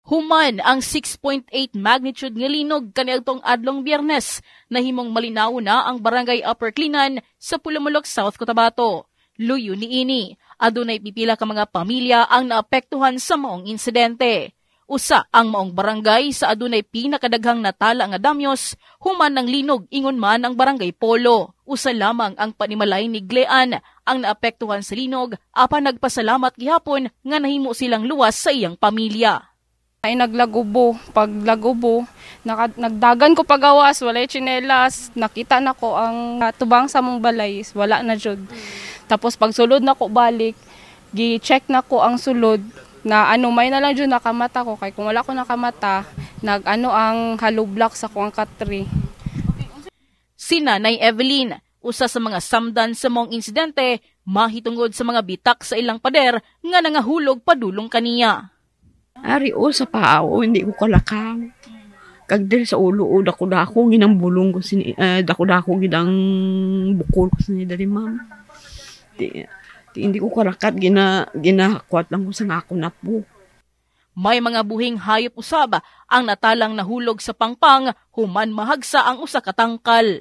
Human ang 6.8 magnitude nga linog kaniadtong adlong Biyernes na himong malinaw na ang barangay Upper Clinan sa Pulamulok, South Cotabato. Luyo niini, adunay pipila ka mga pamilya ang naapektuhan sa maong insidente. Usa ang maong barangay sa adunay pinakadaghang natala nga damyos, human ng linog ingon man ang barangay Polo. Usa lamang ang panimalay ni Glean ang naapektuhan sa linog, apan nagpasalamat gihapon nga nahimo silang luwas sa iyang pamilya. Ay naglagubo, paglagubo, nagdagan ko pagawas, walay tsinelas, nakita na ko ang tubang sa mong balay, wala na jud. Tapos pag sulod na ko balik, gi-check na ko ang sulod, na may na lang jud nakamata ko, kay kung wala ko nakamata, ang hollow block sa kuang katri. Si Nanay Evelyn, usa sa mga samdan sa mong insidente, mahitungod sa mga bitak sa ilang pader nga nangahulog padulong kaniya. Ari sa pao, hindi ko kalakaw. Kag diri sa ulo, dako-dako ginambulong ko sini, dako-dako gidang bukol ko sini dari ma'am. Hindi ko karakat, ginakwat lang ko sa ako na po. May mga buhing hayop usab ang natalang nahulog sa pangpang, human mahagsa ang usa ka tangkal.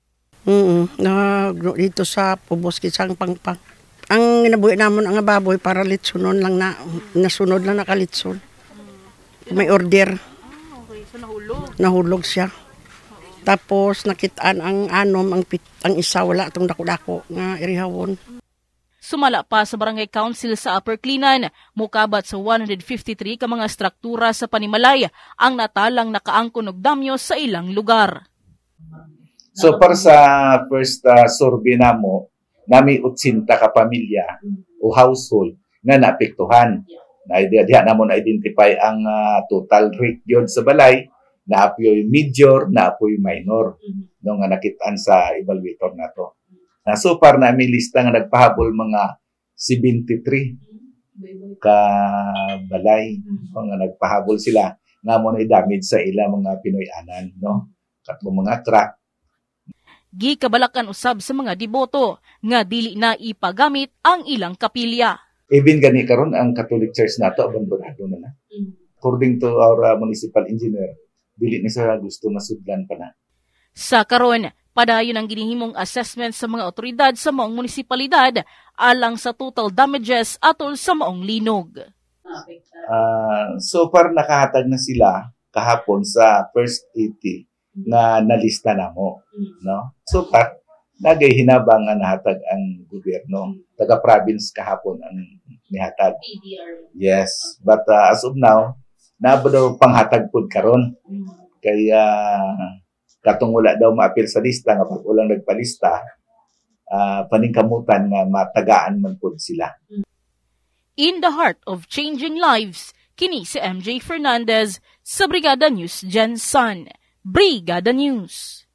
Dito sa Pubos Kisang Pangpang. Ang ginabuhi namon ang baboy para litsonon lang nasunod lang nakalitson. May order. Okay, so nahulog siya. Tapos nakitaan ang ang isa wala itong dako-dako nga irihawon. Sumala pa sa Barangay Council sa Upper Clinan, mukabat sa 153 ka mga struktura sa panimalay ang natalang nakaangkon og damyo sa ilang lugar. So para sa first survey nami 80 ka pamilya o household nga naapektuhan. Diha namon na-identify ang total rate yun sa balay, naapoy major, naapoy minor, no, nga nakitaan sa evaluator nato. So far nami lista nga nagpahabol mga 73 ka balay, nga nagpahabol sila nga mo na damage sa ilang mga Pinoy-anan, no? Katong mga truck. Gikabalakan usab sa mga deboto nga dili na ipagamit ang ilang kapilya. Even gani karon ang Catholic Church nato abandonado na. According to our municipal engineer, dili na sa gusto masudlan pa na. Sa karon, padayon ang ginihimong assessment sa mga otoridad sa maong munisipalidad alang sa total damages atol sa maong linog. So far nakahatag na sila kahapon sa first 80 na nalista na mo, no? So far nagay hinabang nga nahatag ang gobyerno, taga-province kahapon ang nihatag. Yes, but as of now nabadaw panghatag pud karon. Kaya katong wala daw maapil sa lista nga pag ulang nagpalista, paningkamutan nga matagaan man pud sila. In the heart of changing lives, kini si MJ Fernandez sa Brigada News Gen Sun. Brigada News.